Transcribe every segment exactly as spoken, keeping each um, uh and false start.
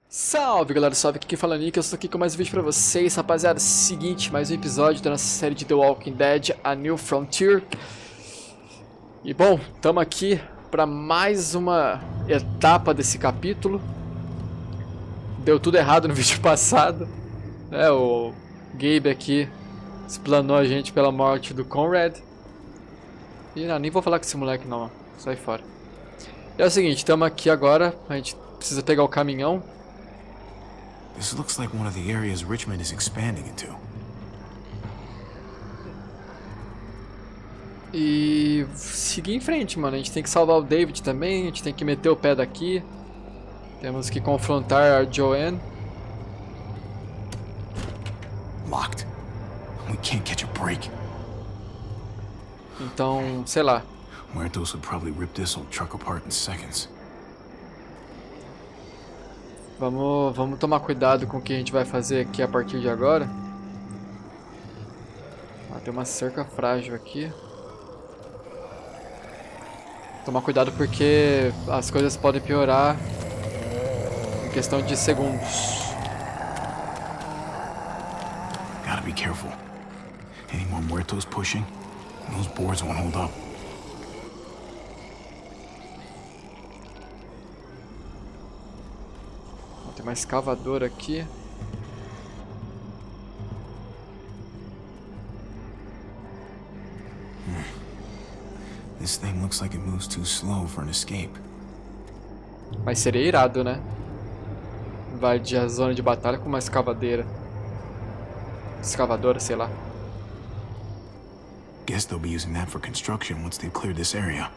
Salve galera, salve, aqui quem fala é Nick, eu estou aqui com mais um vídeo pra vocês, rapaziada. Seguinte, mais um episódio da nossa série de The Walking Dead, A New Frontier. E bom, estamos aqui para mais uma etapa desse capítulo. Deu tudo errado no vídeo passado, né? O Gabe aqui explanou a gente pela morte do Conrad. E não, nem vou falar com esse moleque não, sai fora. E é o seguinte, estamos aqui agora, a gente precisa pegar o caminhão. This looks like one of the areas Richmond is expanding into. E seguir em frente, mano. A gente tem que salvar o David também. A gente tem que meter o pé daqui. Temos que confrontar a Joanne. Locked. We can't catch a break. Então, sei lá. Muertos would probably rip this old truck apart in seconds. Vamos, vamos tomar cuidado com o que a gente vai fazer aqui a partir de agora. Ah, tem uma cerca frágil aqui. Tomar cuidado porque as coisas podem piorar em questão de segundos. Gotta be careful. Any more muertos pushing, and those boards won't hold up. Tem uma escavadora aqui. This thing looks like it moves too slow for an escape. Mas seria irado, né? Invadir a zona de batalha com uma escavadeira. Escavadora, sei lá. Guess they'll be using that for construction once they've cleared this area.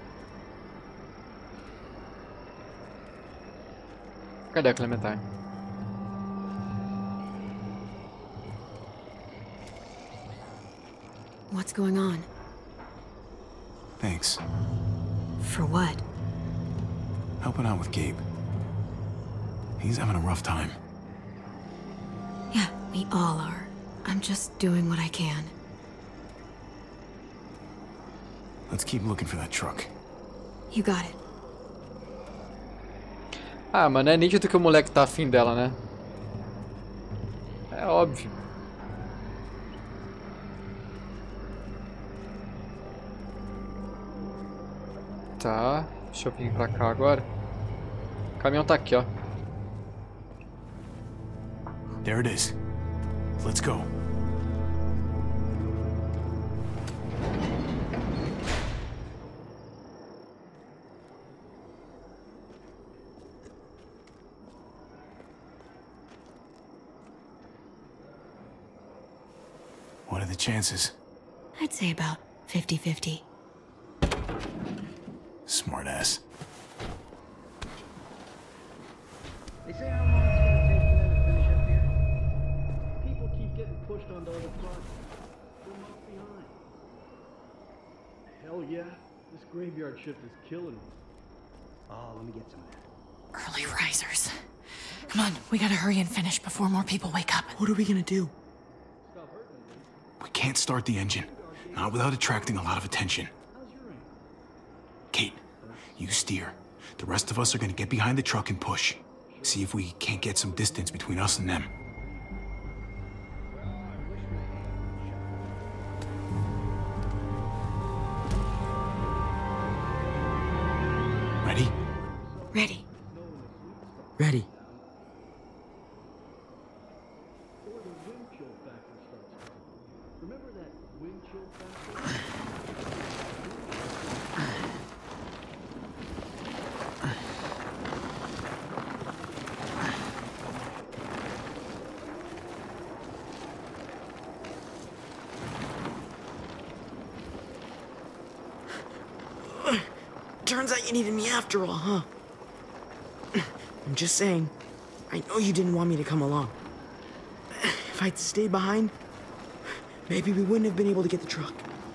Cadê a Clementine? What's going on? Thanks. For what? Helping out with Gabe. He's having a rough time. Yeah, we all are. I'm just doing what I can. Let's keep looking for that truck. You got it. Ah, mano, é nítido que o moleque tá afim dela, né? É óbvio. Tá, deixa eu vir pra cá agora. O caminhão tá aqui, ó. There it is. Let's go. What are the chances? I'd say about fifty fifty. Smartass. They say how long it's gonna take for them to finish up here. People keep getting pushed onto other fronts. We're left behind. Hell yeah, this graveyard shift is killing me. Oh, let me get some of that. Early risers. Come on, we gotta hurry and finish before more people wake up. What are we gonna do? We can't start the engine. Not without attracting a lot of attention. How's your aim? Kate, you steer. The rest of us are gonna get behind the truck and push. See if we can't get some distance between us and them. Ready? Ready. Ready. Or the wind chill factor starts. Remember that wind chill factor? Turns out you needed me after all, huh? I'm just saying, I know you didn't want me to come along. If I'd stayed behind, maybe we wouldn't have been able to get the truck.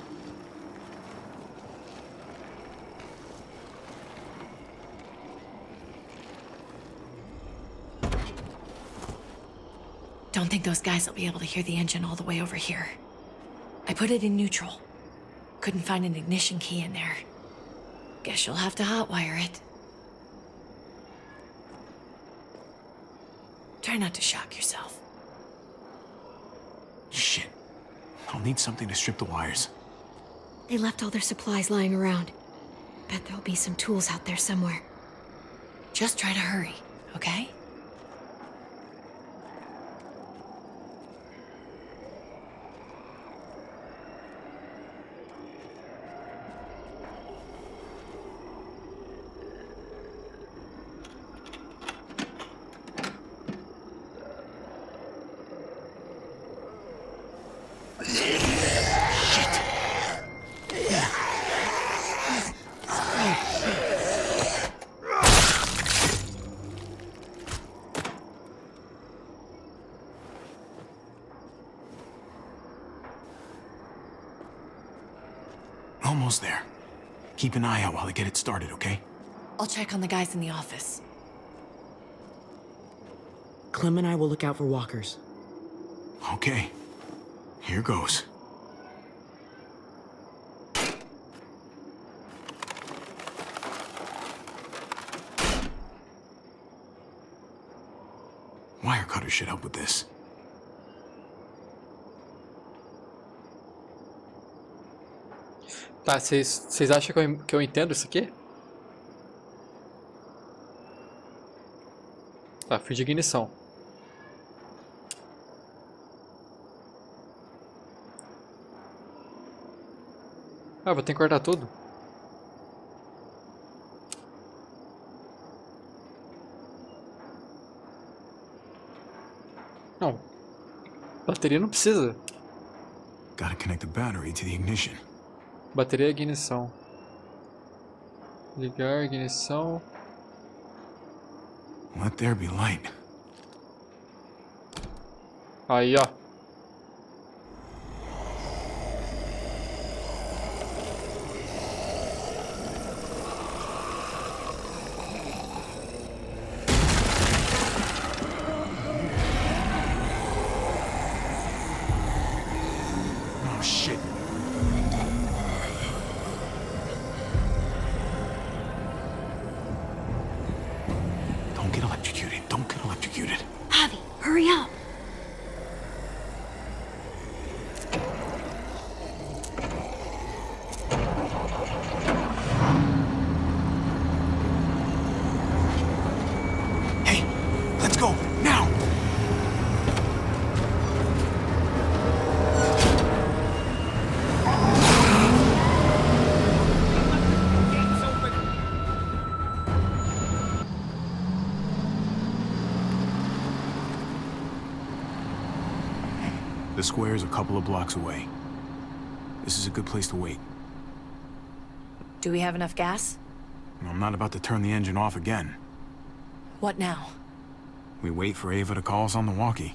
Don't think those guys will be able to hear the engine all the way over here. I put it in neutral. Couldn't find an ignition key in there. Guess you'll have to hotwire it. Try not to shock yourself. Shit. I'll need something to strip the wires. They left all their supplies lying around. Bet there'll be some tools out there somewhere. Just try to hurry, okay? Almost there. Keep an eye out while I get it started, okay? I'll check on the guys in the office. Clem and I will look out for walkers. Okay. Here goes. Wire cutter should help with this. Tá, vocês vocês acham que eu, que eu entendo isso aqui? Tá, fio de ignição. Ah, vou ter que cortar tudo. Não. Bateria não precisa. Gotta connect the battery to the ignition. Bateria e ignição. Ligar, ignição. Let there be light. Aí, ó. Oh, shit. Don't get electrocuted. Don't get electrocuted. Javi, hurry up. Hey, let's go, now! The square is a couple of blocks away. This is a good place to wait. Do we have enough gas? I'm not about to turn the engine off again. What now? We wait for Ava to call us on the walkie.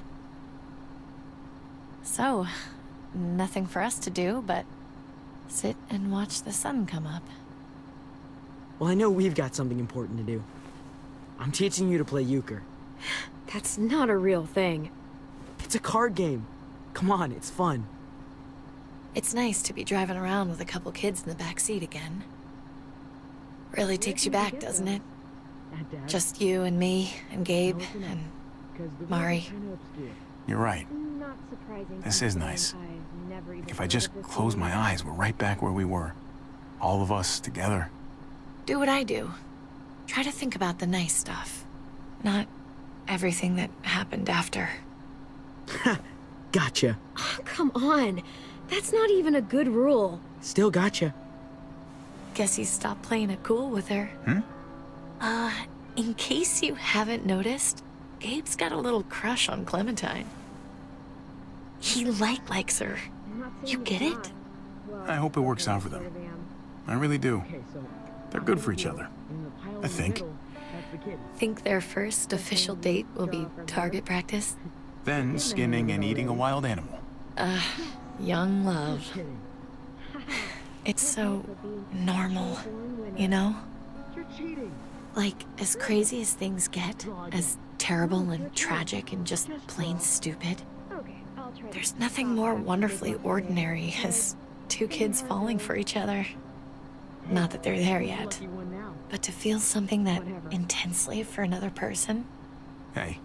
So, nothing for us to do but sit and watch the sun come up. Well, I know we've got something important to do. I'm teaching you to play euchre. That's not a real thing. It's a card game. Come on, it's fun. It's nice to be driving around with a couple kids in the back seat again. Really takes you back, doesn't it? Just you and me and Gabe and Mari. You're right. This is nice. If I just close my eyes, we're right back where we were. All of us together. Do what I do. Try to think about the nice stuff. Not everything that happened after. Gotcha. Oh, come on. That's not even a good rule. Still gotcha. Guess he stopped playing it cool with her. Hmm? Uh, in case you haven't noticed, Gabe's got a little crush on Clementine. He like likes her. You get it? I hope it works out for them. I really do. They're good for each other. I think. Think their first official date will be target practice? Then skinning and eating a wild animal. Uh, young love. It's so normal, you know? Like, as crazy as things get, as terrible and tragic and just plain stupid, there's nothing more wonderfully ordinary as two kids falling for each other. Not that they're there yet, but to feel something that intensely for another person. Hey,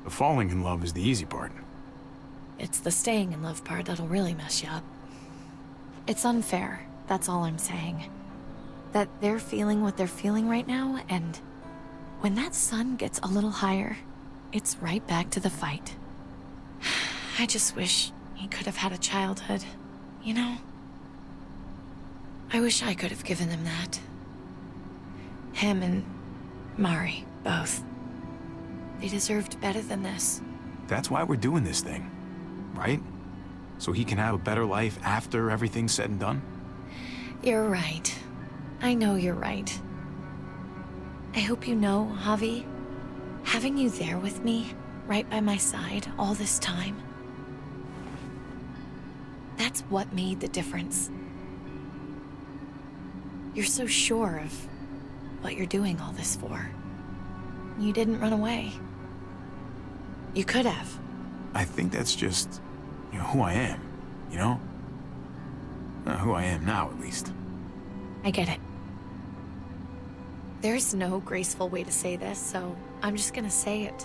The falling in love is the easy part. It's the staying in love part that'll really mess you up. It's unfair, that's all I'm saying. That they're feeling what they're feeling right now, and when that sun gets a little higher, it's right back to the fight. I just wish he could have had a childhood, you know? I wish I could have given him that. Him and Mari, both. They deserved better than this. That's why we're doing this thing, right? So he can have a better life after everything's said and done? You're right. I know you're right. I hope you know, Javi, having you there with me, right by my side all this time, that's what made the difference. You're so sure of what you're doing all this for. You didn't run away. You could have. I think that's just, you know, who I am, you know? Uh, who I am now, at least. I get it. There's no graceful way to say this, so I'm just gonna say it.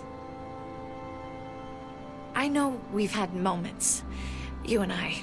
I know we've had moments, you and I.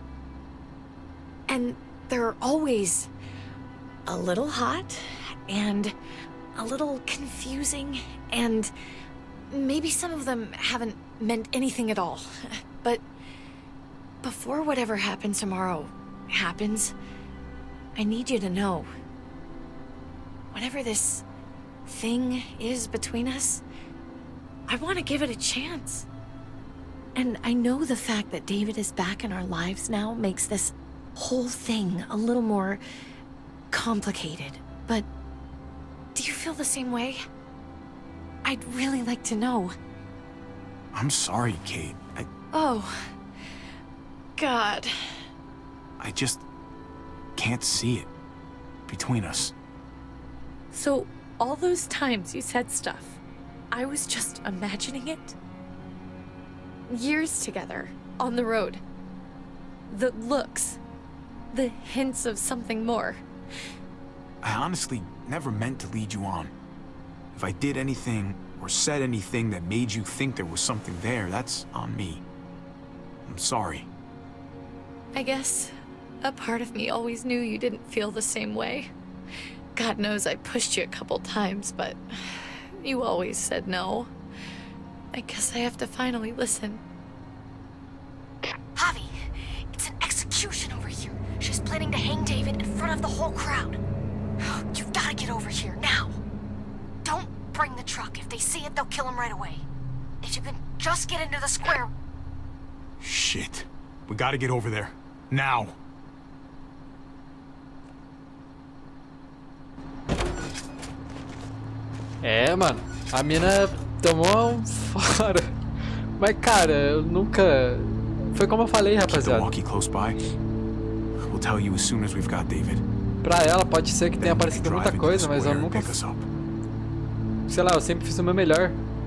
And they're always a little hot, and a little confusing, and maybe some of them haven't meant anything at all. But before whatever happens tomorrow happens, I need you to know, whatever this thing is between us, I want to give it a chance. And I know the fact that David is back in our lives now makes this whole thing a little more complicated, but do you feel the same way? I'd really like to know. I'm sorry, Kate. I... Oh, God. I just can't see it between us. So, all those times you said stuff, I was just imagining it? Years together, on the road. The looks. The hints of something more. I honestly never meant to lead you on. If I did anything or said anything that made you think there was something there, that's on me. I'm sorry. I guess a part of me always knew you didn't feel the same way. God knows I pushed you a couple times, but you always said no. I guess I have to finally listen. Javi, it's an execution over here. She's planning to hang David in front of the whole crowd. You've got to get over here, now. Don't bring the truck. If they see it, they'll kill him right away. If you can just get into the square... Shit. We gotta get over there. Now. É, mano. A mina tomou um fora. Mas, cara, eu nunca... Foi como eu falei, rapaziada. Walkie close by. We'll tell you as soon as we've got David. Pra ela pode ser que tenha aparecido muita coisa, mas eu nunca... Sei lá, eu sempre fiz o meu melhor.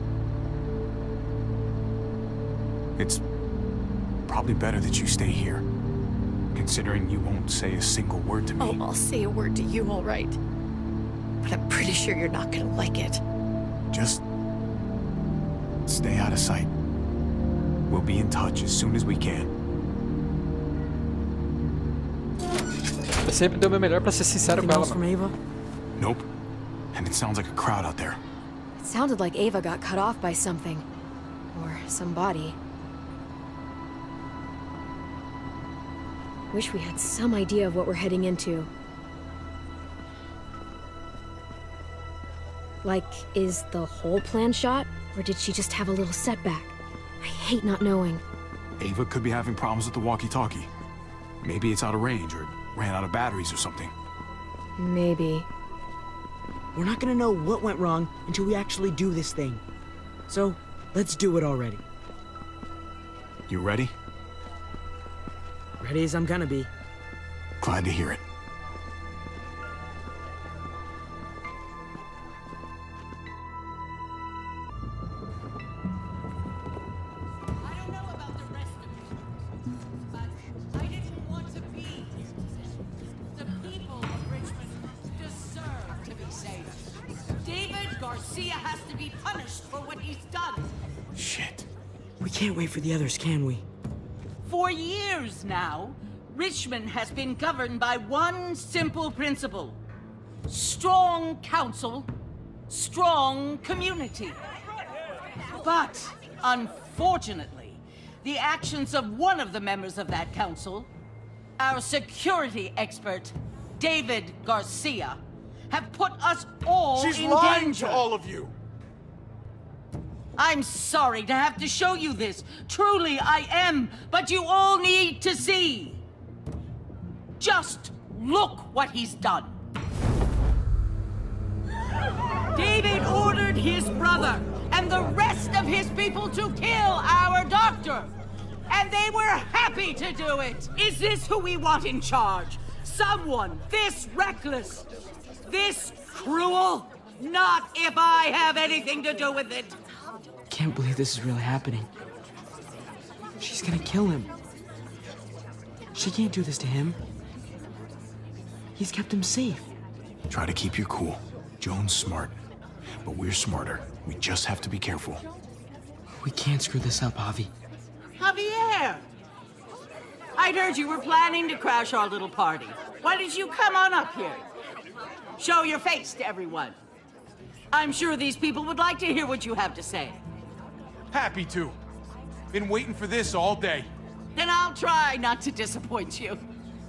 It's probably better that you stay here, considering you won't say a single word to me. Oh, I'll say a word to you, all right. But I'm pretty sure you're not gonna like it. Just stay out of sight. We'll be in touch as soon as we can. Eu sempre dou o meu melhor pra ser sincero com ela, from mano. Ava? Nope. And it sounds like a crowd out there. It sounded like Ava got cut off by something. Or somebody. Wish we had some idea of what we're heading into. Like, is the whole plan shot? Or did she just have a little setback? I hate not knowing. Ava could be having problems with the walkie-talkie. Maybe it's out of range or ran out of batteries or something. Maybe. We're not gonna know what went wrong until we actually do this thing. So, let's do it already. You ready? Ready as I'm gonna be. Glad to hear it. I don't know about the rest of you, but I didn't want to be here. The people of Richmond deserve to be safe. David Garcia has to be punished for what he's done. Shit. We can't wait for the others, can we? For years now, Richmond has been governed by one simple principle. Strong council, strong community. But, unfortunately, the actions of one of the members of that council, our security expert, David Garcia, have put us all She's in lying danger. to all of you. I'm sorry to have to show you this. Truly, I am. But you all need to see. Just look what he's done. David ordered his brother and the rest of his people to kill our doctor. And they were happy to do it. Is this who we want in charge? Someone this reckless, this cruel? Not if I have anything to do with it. Can't believe this is really happening. She's gonna kill him. She can't do this to him. He's kept him safe. Try to keep your cool. Joan's smart, but we're smarter. We just have to be careful. We can't screw this up, Javi. Javier! I'd heard you were planning to crash our little party. Why did you come on up here? Show your face to everyone. I'm sure these people would like to hear what you have to say. Happy to. Been waiting for this all day. Then I'll try not to disappoint you.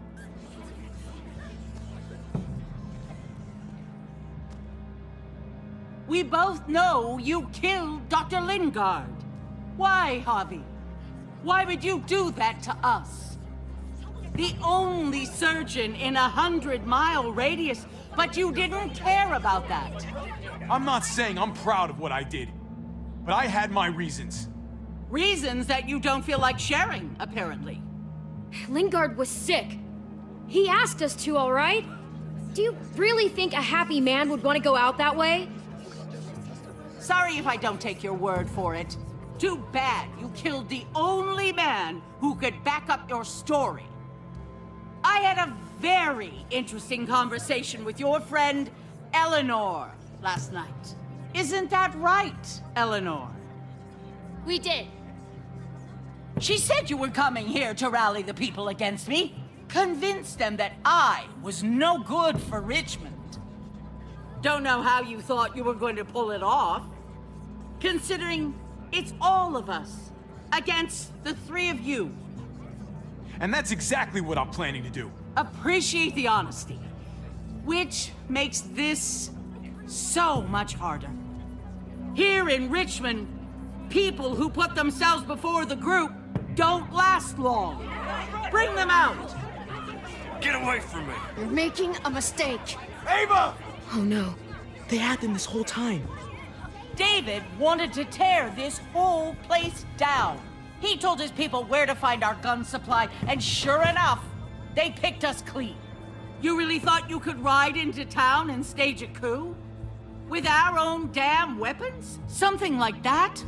We both know you killed Doctor Lingard. Why, Javi? Why would you do that to us? The only surgeon in a hundred-mile radius, but you didn't care about that. I'm not saying I'm proud of what I did, but I had my reasons. Reasons that you don't feel like sharing, apparently. Lingard was sick. He asked us to, all right? Do you really think a happy man would want to go out that way? Sorry if I don't take your word for it. Too bad you killed the only man who could back up your story. I had a very interesting conversation with your friend, Eleanor, last night. Isn't that right, Eleanor? We did. She said you were coming here to rally the people against me. Convince them that I was no good for Richmond. Don't know how you thought you were going to pull it off, considering it's all of us against the three of you. And that's exactly what I'm planning to do. Appreciate the honesty, which makes this so much harder. Here in Richmond, people who put themselves before the group don't last long. Bring them out. Get away from me! You're making a mistake. Ava! Oh no. They had them this whole time. David wanted to tear this whole place down. He told his people where to find our gun supply, and sure enough, they picked us clean. You really thought you could ride into town and stage a coup? With our own damn weapons? Something like that?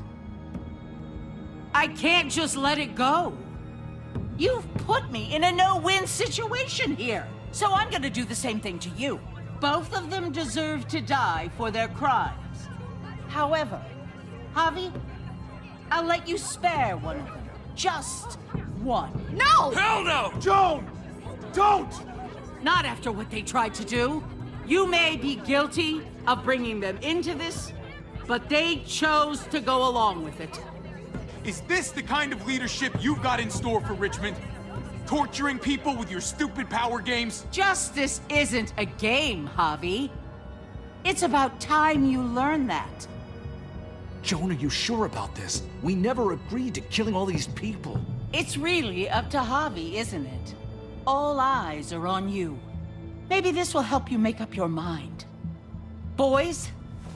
I can't just let it go. You've put me in a no-win situation here, so I'm gonna do the same thing to you. Both of them deserve to die for their crimes. However, Javi, I'll let you spare one of them. Just one. No! Hell no! Joan! Don't! Not after what they tried to do. You may be guilty of bringing them into this, but they chose to go along with it. Is this the kind of leadership you've got in store for Richmond? Torturing people with your stupid power games? Justice isn't a game, Javi. It's about time you learn that. Joan, are you sure about this? We never agreed to killing all these people. It's really up to Javi, isn't it? All eyes are on you. Maybe this will help you make up your mind. Boys?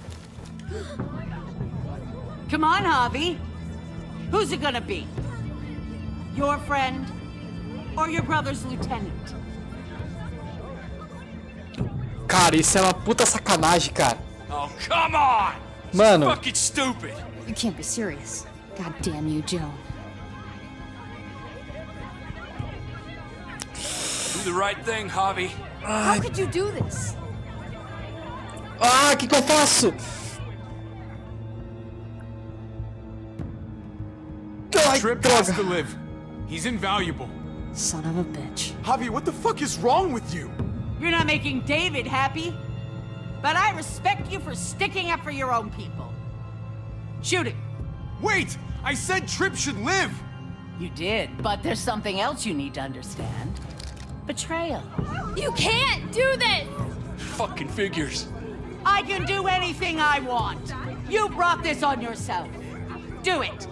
Come on, Javi. Who's it gonna be? Your friend or your brother's lieutenant? Cara, isso é uma puta sacanagem, cara. Oh, come on! Mano. Fucking stupid! You can't be serious. God damn you, Joan. Do the right thing, Javi. How could you do this? Ah, o que que eu faço? Tripp has to live. He's invaluable. Son of a bitch. Javi, what the fuck is wrong with you? You're not making David happy. But I respect you for sticking up for your own people. Shoot it. Wait! I said Tripp should live! You did, but there's something else you need to understand. Betrayal. You can't do this! Fucking figures. I can do anything I want. You brought this on yourself. Do it.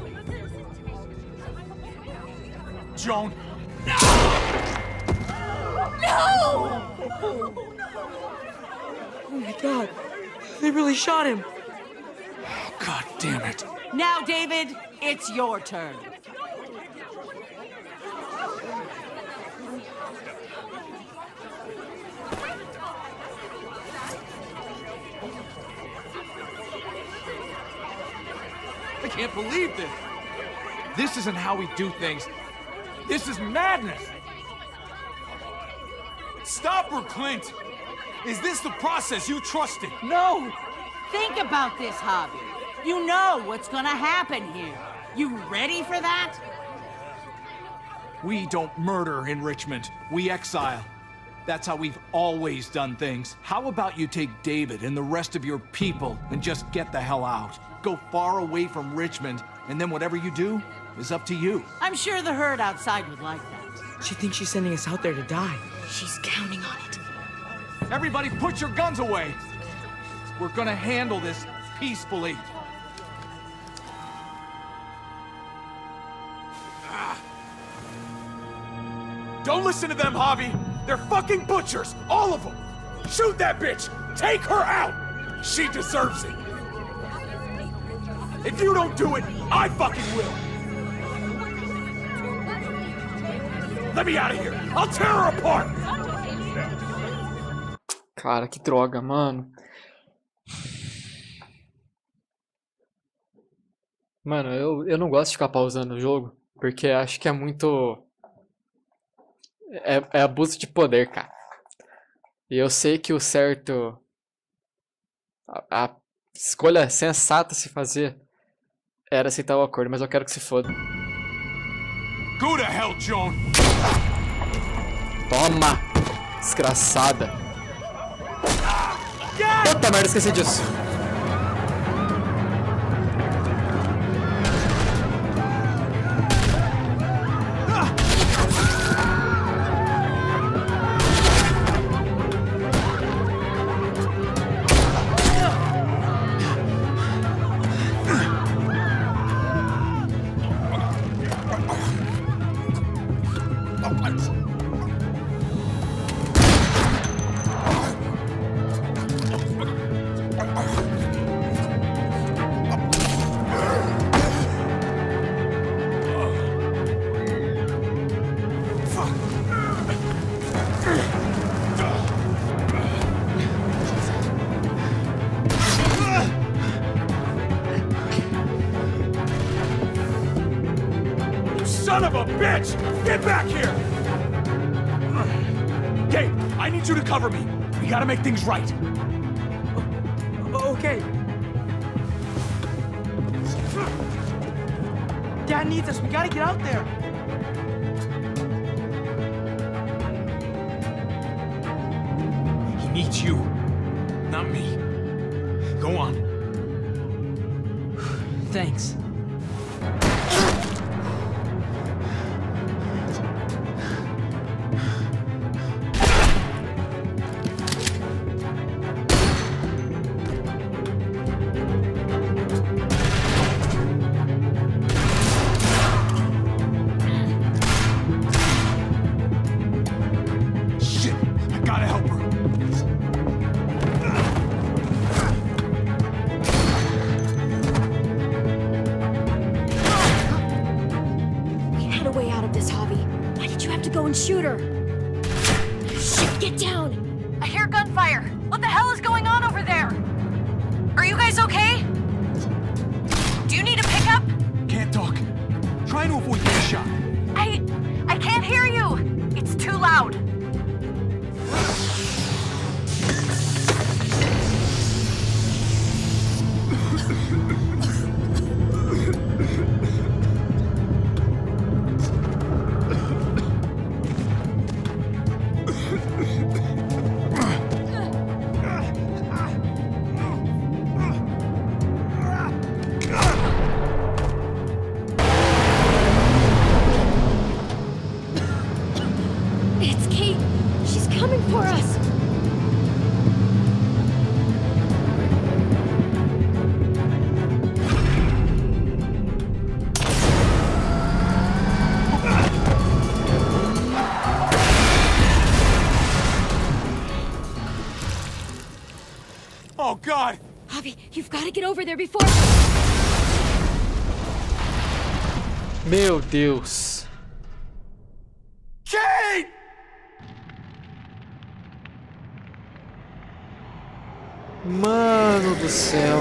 Joan. No! Oh my god. They really shot him. God damn it. Now, David, it's your turn. I can't believe this. This isn't how we do things. This is madness. Stop her, Clint! Is this the process you trusted? No! Think about this, Javi. You know what's gonna happen here. You ready for that? We don't murder in Richmond. We exile. That's how we've always done things. How about you take David and the rest of your people and just get the hell out? Go far away from Richmond, and then whatever you do is up to you. I'm sure the herd outside would like that. She thinks she's sending us out there to die. She's counting on it. Everybody put your guns away! We're gonna handle this peacefully. Don't listen to them, Javi! They're fucking butchers! All of them! Shoot that bitch! Take her out! She deserves it! If you don't do it, I fucking will! Let me out of here! I'll tear her apart! Cara, que droga, mano. Mano, eu, eu não gosto de ficar pausando o jogo, porque acho que é muito... É, é abuso de poder, cara. E eu sei que o certo... A, a escolha sensata a se fazer era aceitar o acordo, mas eu quero que se foda. Go to hell, Joan! Toma! Desgraçada. Puta merda, esqueci disso. Son of a bitch! Get back here! Gabe, I need you to cover me. We gotta make things right. O- okay. Dad needs us. We gotta get out there. He needs you, not me. Go on. Thanks. Shoot her! Shit, get down! I hear gunfire! What the hell is going on over there? Are you guys okay? Do you need a pickup? Can't talk. Try to avoid getting shot. I... I can't hear you! It's too loud. You've got to get over there before... Meu Deus. Kate! Mano do céu.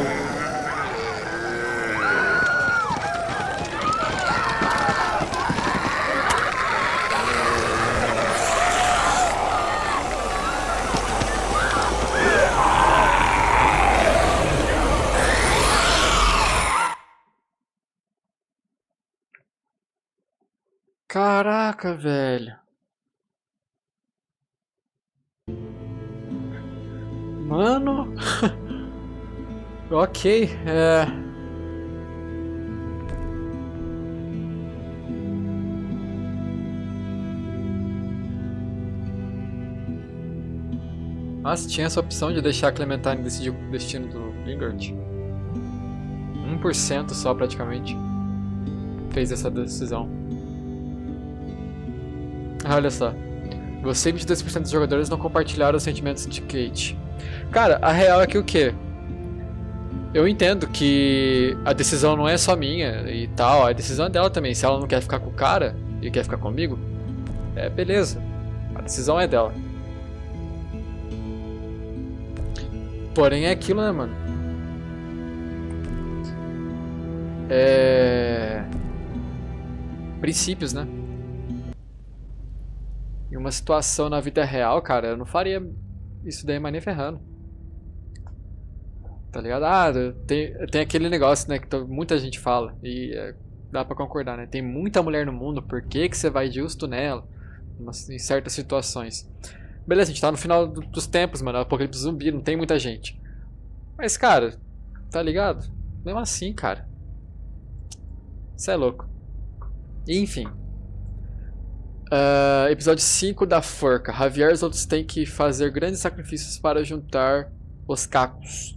Caraca, velho. Mano. Ok, é... Nossa, tinha essa opção de deixar a Clementine decidir o destino do Lingard. um por cento só, praticamente, fez essa decisão. Ah, olha só. Você e vinte e dois por cento dos jogadores não compartilharam os sentimentos de Kate. Cara, a real é que o quê? Eu entendo que a decisão não é só minha e tal, a decisão é dela também. Se ela não quer ficar com o cara e quer ficar comigo, é beleza. A decisão é dela. Porém é aquilo, né, mano? É... Princípios, né? Em uma situação na vida real, cara, eu não faria isso daí mais nem ferrando. Tá ligado? Ah, tem, tem aquele negócio, né, que muita gente fala, e é, dá pra concordar, né? Tem muita mulher no mundo, por que que você vai justo nela? Em certas situações. Beleza, a gente tá no final do, dos tempos, mano, apocalipse zumbi, não tem muita gente. Mas, cara, tá ligado? Mesmo assim, cara. Isso é louco. Enfim. Uh, episódio cinco da Forca. Javier e os outros têm que fazer grandes sacrifícios para juntar os cacos.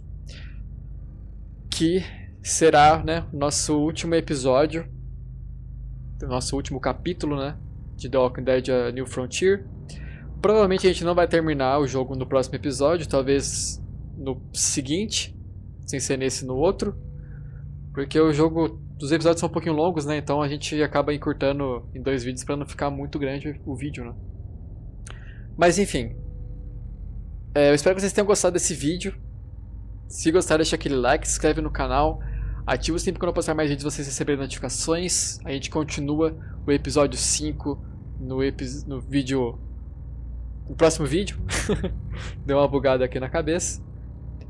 Que será, né, nosso último episódio, nosso último capítulo, né, de The Walking Dead A New Frontier. Provavelmente a gente não vai terminar o jogo no próximo episódio, talvez no seguinte, sem ser nesse no outro, porque o jogo, os episódios são um pouquinho longos, né, então a gente acaba encurtando em dois vídeos para não ficar muito grande o vídeo, né. Mas enfim, é, eu espero que vocês tenham gostado desse vídeo. Se gostar, deixa aquele like, se inscreve no canal, ativa o sininho quando eu postar mais vídeos vocês receberem notificações. A gente continua o episódio cinco no, epi no vídeo, no próximo vídeo. Deu uma bugada aqui na cabeça.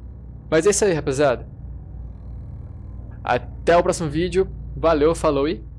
Mas é isso aí, rapaziada. Até o próximo vídeo. Valeu, falou e...